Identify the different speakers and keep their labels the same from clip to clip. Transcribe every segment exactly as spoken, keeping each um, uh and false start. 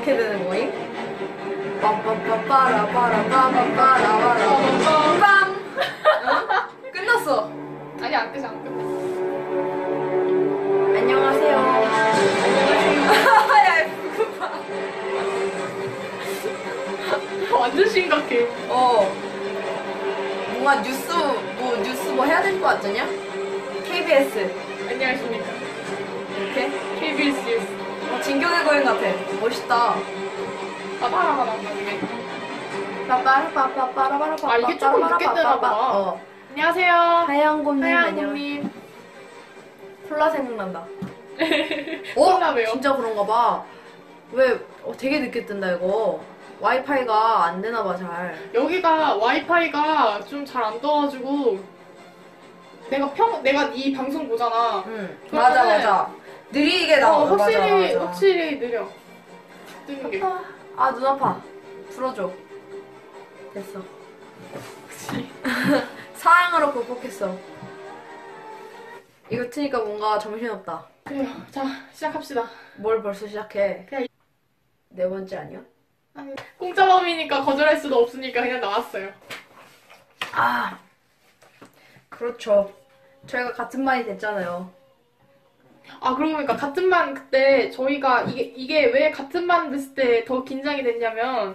Speaker 1: 이렇게 되는 거임? 빠빠빠빠라빠라빠빠빠라빠라 빵! 끝났어.
Speaker 2: 아니 안 끝이 안 끝.
Speaker 1: 안녕하세요. 안녕하세요. 야, 부끄러워.
Speaker 2: 완전 심각해.
Speaker 1: 어. 뭔가 뉴스, 뭐, 뉴스 뭐 해야 될 거 같잖냐? 케이비에스.
Speaker 2: 안녕하십니까.
Speaker 1: 이렇게?
Speaker 2: 케이비에스 뉴스.
Speaker 1: 어, 진격의 거인 같아. 멋있다.
Speaker 2: 빠바라바라 나중에.
Speaker 1: 빠빠라빠빠빠라빠라.
Speaker 2: 아, 이게 조금 늦게 뜨나 봐.
Speaker 1: 어.
Speaker 2: 안녕하세요.
Speaker 1: 하얀곰님, 안녕.
Speaker 2: 하얀곰님.
Speaker 1: 콜라 생각난다.
Speaker 2: 콜라 왜요?
Speaker 1: 진짜 그런가 봐. 왜, 어, 되게 늦게 뜬다, 이거. 와이파이가 안 되나 봐, 잘.
Speaker 2: 여기가 와이파이가 좀 잘 안 떠가지고 내가 평 내가 이 방송 보잖아.
Speaker 1: 응.
Speaker 2: 그러면은-
Speaker 1: 맞아, 맞아. 느리게
Speaker 2: 어,
Speaker 1: 나와.
Speaker 2: 확실히
Speaker 1: 맞아, 맞아.
Speaker 2: 확실히 느려. 뜨는 게.
Speaker 1: 아파. 아, 눈 아파. 풀어줘. 됐어. 사랑으로 극복했어. 이거 트니까 뭔가 정신없다.
Speaker 2: 그래요. 자 시작합시다.
Speaker 1: 뭘 벌써 시작해?
Speaker 2: 그냥-
Speaker 1: 네 번째 아니야?
Speaker 2: 아니, 공짜범이니까 거절할 수도 없으니까 그냥 나왔어요.
Speaker 1: 아, 그렇죠. 저희가 같은 반이 됐잖아요.
Speaker 2: 아 그러고 보니까 같은 반 그때 저희가 이게 이게 왜 같은 반 됐을 때 더 긴장이 됐냐면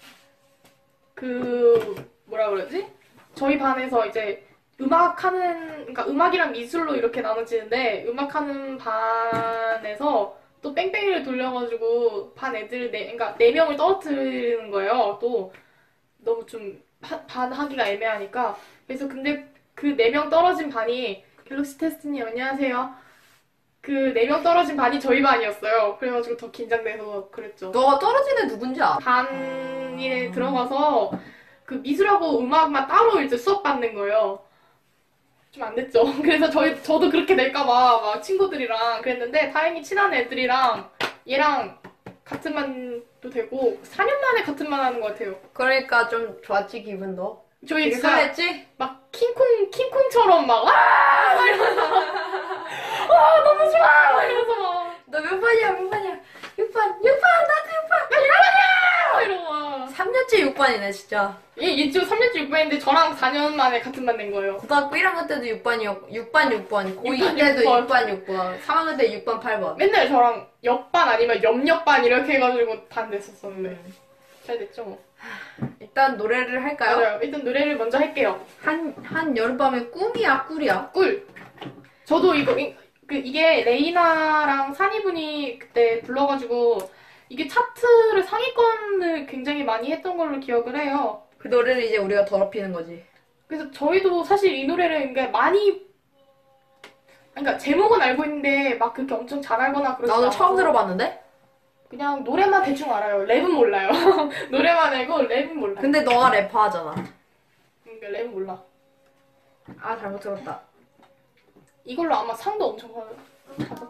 Speaker 2: 그 뭐라 그러지? 저희 반에서 이제 음악하는 그러니까 음악이랑 미술로 이렇게 나눠지는데 음악하는 반에서 또 뺑뺑이를 돌려가지고 반 애들 네 그러니까 네 명을 떨어뜨리는 거예요. 또 너무 좀 반 하기가 애매하니까 그래서 근데 그 네 명 떨어진 반이 갤럭시 테스트님 안녕하세요. 그 네 명 떨어진 반이 저희 반이었어요. 그래가지고 더 긴장돼서 그랬죠.
Speaker 1: 너가 떨어진 애 누군지 알아?
Speaker 2: 반에 들어가서 그 미술하고 음악만 따로 이제 수업 받는 거예요. 좀 안 됐죠. 그래서 저희 저도 그렇게 될까봐 막 친구들이랑 그랬는데 다행히 친한 애들이랑 얘랑 같은 반도 되고 사 년 만에 같은 반 하는 것 같아요.
Speaker 1: 그러니까 좀 좋았지, 기분도.
Speaker 2: 저희
Speaker 1: 되게
Speaker 2: 진짜
Speaker 1: 설렜지?
Speaker 2: 막 킹콩 킹콩처럼 막 와! 막 이러면서 와 너무 좋아! 막 이러면서 막
Speaker 1: 너 몇 반이야, 몇 반이야? 육 반, 육 반, 나도 육 반!
Speaker 2: 야, 이러냐! 이러고 막.
Speaker 1: 삼 년째 육 반이네, 진짜.
Speaker 2: 얘, 얘 지금 삼 년째 육 반인데 저랑 사 년 만에 같은 반 된 거예요.
Speaker 1: 고등학교 일 학년 때도 육 반이었고, 육 반, 육 반. 고이
Speaker 2: 육 반,
Speaker 1: 때도
Speaker 2: 육 반.
Speaker 1: 육 반, 육 반. 삼 학년 때 육 반, 팔 반.
Speaker 2: 맨날 저랑 옆반 아니면 옆옆반 이렇게 해가지고 반 됐었었는데. 잘 됐죠, 뭐.
Speaker 1: 일단 노래를 할까요?
Speaker 2: 맞아요. 일단 노래를 먼저 할게요.
Speaker 1: 한, 한 여름밤의 꿈이야, 꿀이야?
Speaker 2: 꿀! 저도 이거, 이, 그, 이게 레이나랑 산이분이 그때 불러가지고 이게 차트를 상위권을 굉장히 많이 했던 걸로 기억을 해요.
Speaker 1: 그 노래를 이제 우리가 더럽히는 거지.
Speaker 2: 그래서 저희도 사실 이 노래를 그러니까 많이 그러니까 제목은 알고 있는데 막 그렇게 엄청 잘 알거나 그러지
Speaker 1: 나도
Speaker 2: 않고
Speaker 1: 처음 들어봤는데?
Speaker 2: 그냥 노래만 대충 알아요. 랩은 몰라요. 노래만 알고 랩은 몰라.
Speaker 1: 근데 너가 래퍼 하잖아.
Speaker 2: 그러니까 랩은 몰라.
Speaker 1: 아, 잘못 들었다.
Speaker 2: 이걸로 아마 상도 엄청 받아.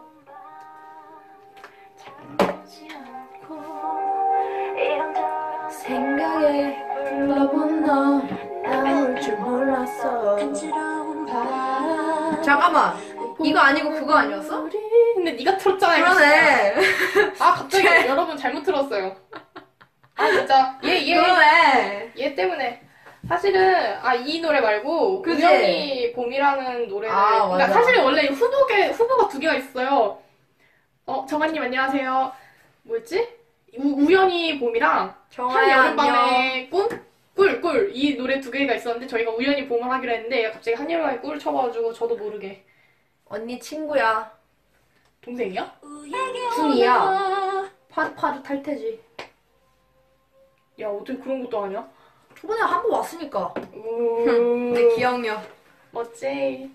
Speaker 1: 생각에 불러본 너 나올 줄 몰랐어. 잠깐만, 이거 아니고 그거 아니었어?
Speaker 2: 근데 네가 틀었잖아요.
Speaker 1: 그러네.
Speaker 2: 아 갑자기 여러분 잘못 들었어요. 아 진짜 얘 얘 얘
Speaker 1: 그러네.
Speaker 2: 때문에 사실은 아 이 노래 말고
Speaker 1: 그치?
Speaker 2: 우연히 봄이라는 노래를
Speaker 1: 아,
Speaker 2: 그러니까
Speaker 1: 맞아.
Speaker 2: 사실은 원래 후보게 후보가 두 개가 있어요. 어 정한님 안녕하세요. 뭐였지? 우, 우연히 봄이랑 한
Speaker 1: 정아야, 안녕.
Speaker 2: 여름밤의 꿈? 꿀, 꿀. 이 노래 두 개가 있었는데 저희가 우연히 봄을 하기로 했는데 얘가 갑자기 한여름밤의 꿀을 쳐봐가지고 저도 모르게
Speaker 1: 언니 친구야.
Speaker 2: 동생이야?
Speaker 1: 중이야. 파릇파릇 할 테지.
Speaker 2: 야 어떻게 그런 것도 아냐?
Speaker 1: 저번에 한 번 왔으니까.
Speaker 2: 음...
Speaker 1: 내 기억력.
Speaker 2: 멋지.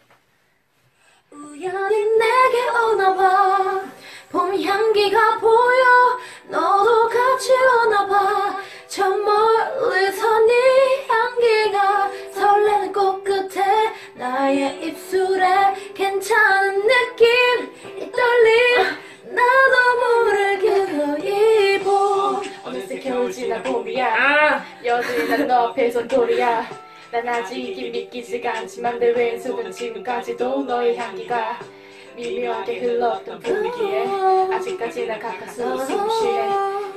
Speaker 1: 우연히 내게 오나봐. 봄 향기가 보여. 너도 같이 오나봐. 저 멀리서 네 향기가 설레는 꽃끝에 나의 입술에 괜찮은 느낌 이 떨림 나도 모르게 너 입어.
Speaker 2: 어느새 겨울 지나 봄이야. 여전히 난 너 앞에서 돌이야. 난 아직 이게 믿기지가 않지만 내 왼손은 지금까지도 너의 향기가 미묘하게 흘렀던 분위기에 아직까지 난 가까스로 숨쉬네.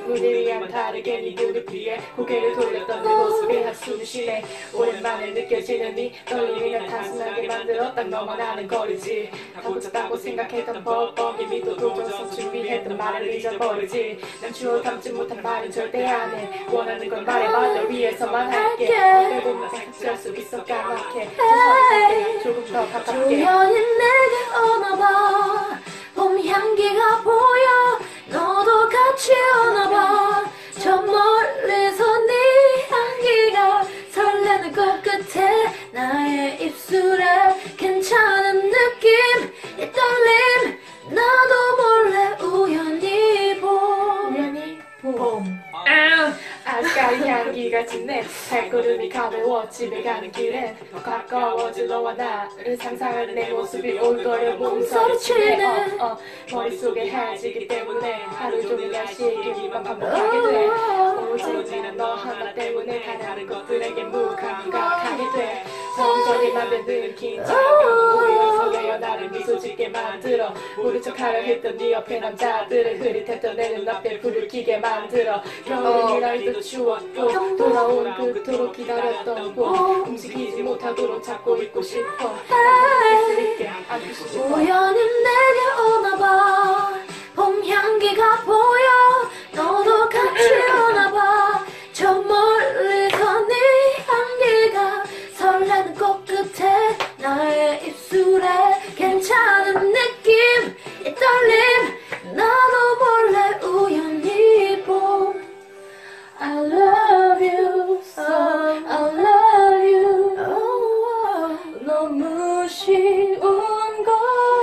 Speaker 2: 무대위한 다르게 네 무릎 위에 고개를 돌렸던 내 모습이 한숨을 쉬네. 오랜만에 느껴지는 네 떨림이 날 단순하게 만들어 딱 너만 아는 거리지. 가고 싶다고 생각했던 뻔뻔히 믿어둬줘서 준비했던 말을 잊어버리지. 난 주워 담지 못한 말은 절대 안해. 원하는 걸 말해봐. 널 위해서만 할게. 빼보면 삭제할 수 있어 까맣게. 세상에 조금 더 가깝게.
Speaker 3: 조용히 내게 오나봐. 봄 향기가 보여. 너도 같이 오나봐. 저 멀리서 네 향기가 설레는 꽃끝에 나의 입술에 괜찮은 느낌 이 떨림 나도 몰래 우연히 봄
Speaker 2: 우연히
Speaker 1: 봄.
Speaker 2: 아직까지 향기가 짙네. 발걸음이 가벼워 집에 가는 길엔 더 가까워져 너와 나를 상상하는 내 모습이 올거려 몸서리치네. 어, 어, 머릿속에 하얘지기 때문에 하루 종일 다시 얘기만 반복하게 돼. 오직 난 너 하나 때문에 가는 것들에게 무감각하게 돼. 점점이 만드는 긴장감은 오히려 설레어 나를 미소 짓게 만들어. 모른 척하려 했던 네 옆에 남자들을 흐릿했던 내 눈앞에 불을 켜게 만들어. 겨울이 날도 추웠고 돌아온 그토록 기다렸던 봄 움직이지 못하도록 잡고 있고 싶어. 있을게 안고 싶어.
Speaker 3: 우연히 내게 오나봐. 봄 향기가 보여. 너도 같이 오나봐. 저 멀리서 네 향기가 설레는 꽃끝에 나의 입술에 괜찮은 느낌 이 떨림 나도 몰래 우연히 봄 I love you so I love you 너무 쉬운 걸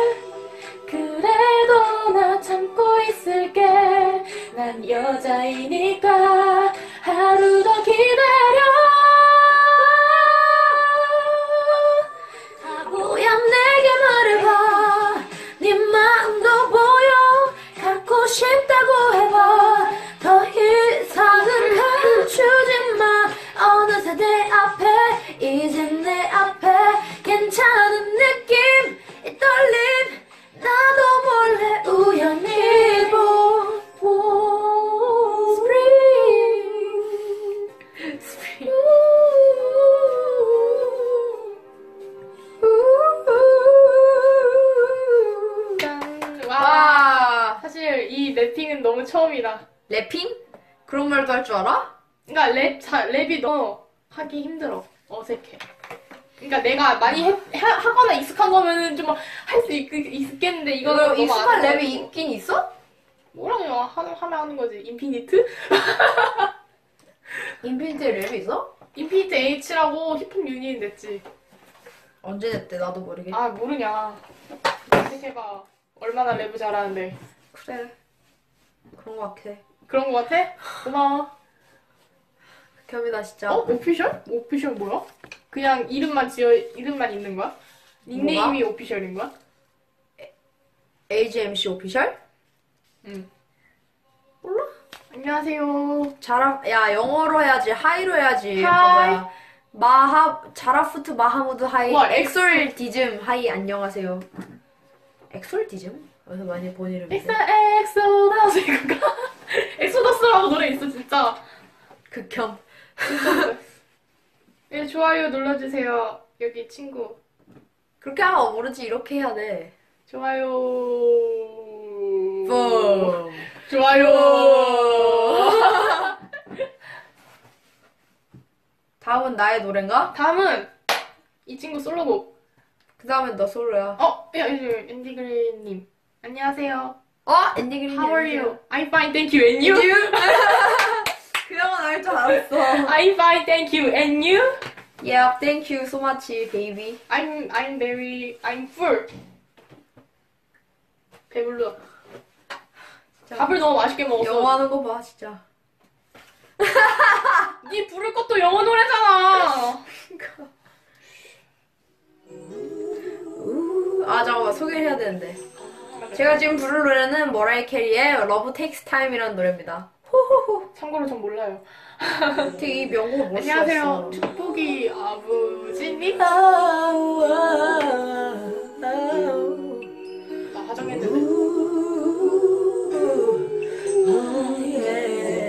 Speaker 3: 그래도 나 참고 있을게 난 여자이니까 하루 더 기다려 바보야 내게 말해봐 네 마음도 보여 갖고 싶다고 해봐 더 이상은 감추지 마 어느새 내 앞에 이제 내 앞에 괜찮은 느낌 이 떨림 나도 몰래 우연히 봄 Spring
Speaker 2: 스프링. 짠. 와.
Speaker 1: 와.
Speaker 2: 사실 이 랩핑은 너무 처음이다.
Speaker 1: 래핑? 그런 말도 할 줄 알아?
Speaker 2: 그러니까 랩, 자, 랩이 너무 하기 힘들어. 어색해. 그러니까 내가 많이 해, 하, 하거나 익숙한 거면은 좀 할 수 있겠는데 이거는
Speaker 1: 이거
Speaker 2: 너무
Speaker 1: 익숙한
Speaker 2: 안
Speaker 1: 랩이
Speaker 2: 해가지고.
Speaker 1: 있긴 있어?
Speaker 2: 뭐라고요? 하면, 하면 하는 거지. 인피니트?
Speaker 1: 인피니트 랩이 있어?
Speaker 2: 인피니트 H라고 힙합 유닛 냈지.
Speaker 1: 언제 냈대? 나도 모르게.
Speaker 2: 아 모르냐. 검색해봐. 얼마나 랩을 잘하는데.
Speaker 1: 그래. 그런 거 같아.
Speaker 2: 그런 거 같아? 고마워.
Speaker 1: 겸이다 진짜.
Speaker 2: 어? 오피셜? 오피셜 뭐야? 그냥 이름만 지어, 이름만 있는 거야? 닉네임이 오피셜인 거야?
Speaker 1: 에이지엠씨 오피셜?
Speaker 2: 응.
Speaker 1: 몰라?
Speaker 2: 안녕하세요.
Speaker 1: 자라, 야, 영어로 해야지. 하이로 해야지.
Speaker 2: 하이.
Speaker 1: 봐봐요. 마하, 자라푸트 마하무드 하이.
Speaker 2: 우와,
Speaker 1: 엑솔디즘 하이, 안녕하세요. 엑솔디즘? 어디서 많이 본 이름인데.
Speaker 2: 엑소, 엑소더스 이건가? 엑소더스라고 노래 있어, 진짜.
Speaker 1: 극혐.
Speaker 2: 예, 좋아요 눌러주세요. 여기 친구.
Speaker 1: 그렇게 하면 모르지. 이렇게 해야 돼.
Speaker 2: 좋아요.
Speaker 1: 뿡.
Speaker 2: 좋아요.
Speaker 1: 다음은 나의 노래인가?
Speaker 2: 다음은 이 친구 솔로곡.
Speaker 1: 그 다음엔 너 솔로야.
Speaker 2: 어, 야, 이제 앤디그레이님. 안녕하세요.
Speaker 1: 어? 엔딩 그린.
Speaker 2: How are you? I'm fine, thank you. And you?
Speaker 1: 그 형은 알 줄 알았어.
Speaker 2: I'm fine, thank you. And you?
Speaker 1: Yeah, thank you so much, baby.
Speaker 2: I'm I'm very I'm full. 배불러.
Speaker 1: 진짜.
Speaker 2: 밥을 너무 맛있게 먹었어.
Speaker 1: 영어 하는 거 봐, 진짜.
Speaker 2: 네 부를 것도 영어 노래잖아.
Speaker 1: 우, 아, 잠깐만. 소개를 해야 되는데. 제가 지금 부를 노래는 머라이 캐리의 Love Takes Time이라는 노래입니다. 호호호.
Speaker 2: 참고로 전 몰라요.
Speaker 1: 되게 이 명곡을 못
Speaker 2: 안녕하세요.
Speaker 1: 썼어.
Speaker 2: 축복이 아버지입니다. 나 화장했는데.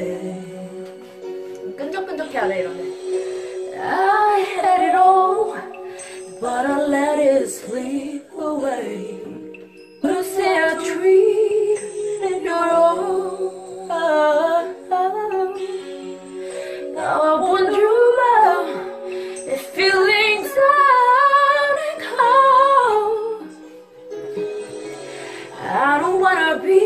Speaker 1: 이렇게 하래 이런데.
Speaker 3: I had it all, but I let it slip away. You say I treated you wrong. Now I wonder about if feelings out and cold. I don't wanna be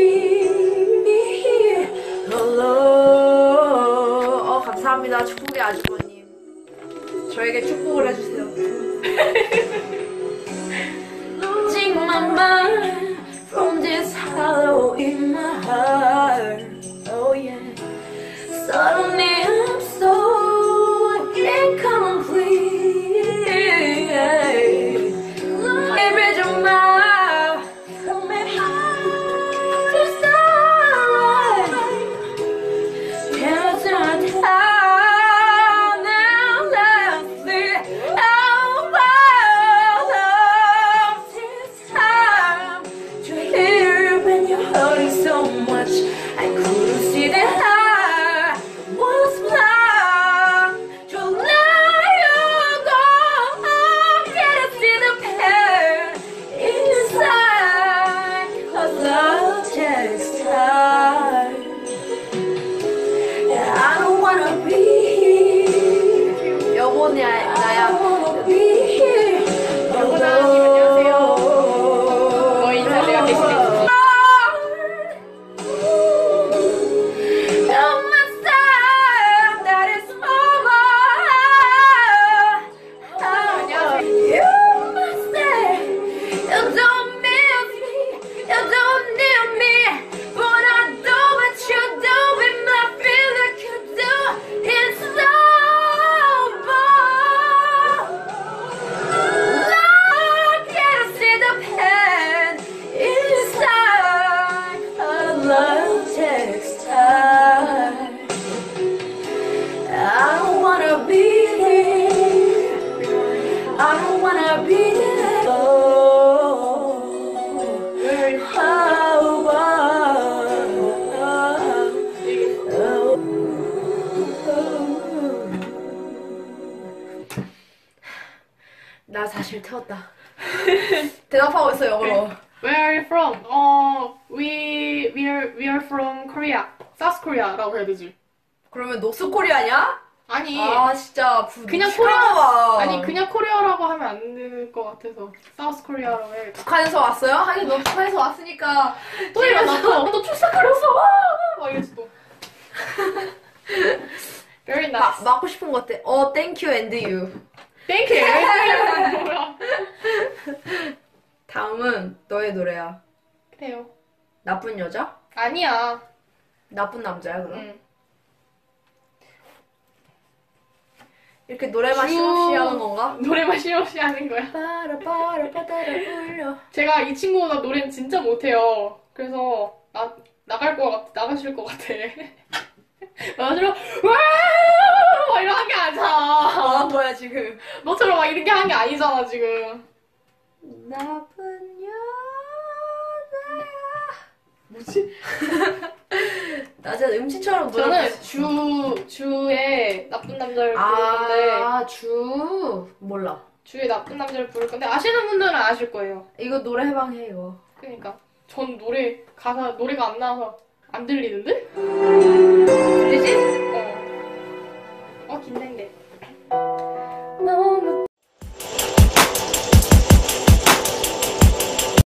Speaker 3: alone.
Speaker 1: 어 감사합니다 축복의 아주버님. 저에게 축복을 해주세요.
Speaker 3: Losing my mind from this hollow in my heart. Oh yeah. Suddenly I'm so incomplete. Every mile from my heart to starlight. Can't turn down now. Let's see how well this time to hear when you're hurting so much. I couldn't see that I was blind to let you go. Can't see the pain inside, 'cause love takes time. I don't wanna be here.
Speaker 1: 여보냐
Speaker 3: I
Speaker 1: 나야.
Speaker 3: don't wanna be here.
Speaker 2: 여보나님 안녕하세요. 너 인사 내가 대신해 줄게.
Speaker 3: You're my sign that it's over. You must say you don't miss me, you don't need me, but I do what you do with my feel like you do. It's over. Love, can't see the pain inside. Our love takes time. I don't wanna be there. I don't wanna be there. Oh, oh,
Speaker 1: 나 사실 태웠다. 대답하고 있어 영어로.
Speaker 2: Where are you from? 어, we we are we are from Korea. South Korea라고 해야 되지.
Speaker 1: 그러면 노스코리아냐?
Speaker 2: 아니.
Speaker 1: 아 진짜 부,
Speaker 2: 그냥
Speaker 1: 시끄러워.
Speaker 2: 코리아 아니 그냥 코리아라고 하면 안 될 것 같아서 사우스 코리아라고 해야겠다.
Speaker 1: 북한에서 왔어요? 하긴 너 북한에서 왔으니까
Speaker 2: 또 이러나 또, 또 출석하려서 와! 막 이랬어 또. Very
Speaker 1: 마,
Speaker 2: nice.
Speaker 1: 맞고 싶은 것 같아. 어, thank you and you.
Speaker 2: Thank you. 뭐야?
Speaker 1: 다음은 너의 노래야.
Speaker 2: 그래요.
Speaker 1: 나쁜 여자?
Speaker 2: 아니야.
Speaker 1: 나쁜 남자야 그럼?
Speaker 2: 응.
Speaker 1: 이렇게 노래만
Speaker 2: 주-
Speaker 1: 쉼없이 하는 건가?
Speaker 2: 노래만 쉼없이 하는 거야.
Speaker 1: 빠라빠라 빠따라 울려.
Speaker 2: 제가 이 친구보다 노래는 진짜 못해요. 그래서 나 나갈 것 같, 나가실 것 같아. 나가시러 와 이런 게
Speaker 1: 뭐
Speaker 2: 아니잖아.
Speaker 1: 한 거야 지금?
Speaker 2: 너처럼 막 이렇게 한 게 아니잖아 지금.
Speaker 1: 나쁜 여자야.
Speaker 2: 뭐지?
Speaker 1: 나 진짜 음치처럼 노래.
Speaker 2: 저는 주 주에 나쁜 남자를 부를 건데
Speaker 1: 아, 주 몰라.
Speaker 2: 주에 나쁜 남자를 부를 건데 아시는 분들은 아실 거예요.
Speaker 1: 이거 노래 해방해 이거.
Speaker 2: 그러니까 전 노래 가사 노래가 안 나와서 안 들리는데?
Speaker 1: 들리지?